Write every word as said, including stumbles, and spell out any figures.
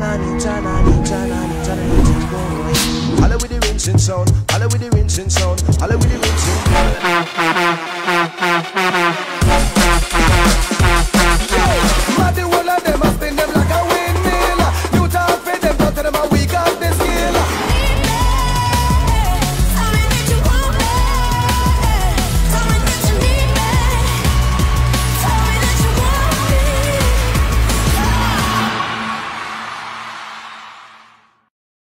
Jana, ni Jana, ni Jana, ni Jana, ni Jana. Holla with the rinsing sound, holla with the rinsing sound, holla with the rinsing sound.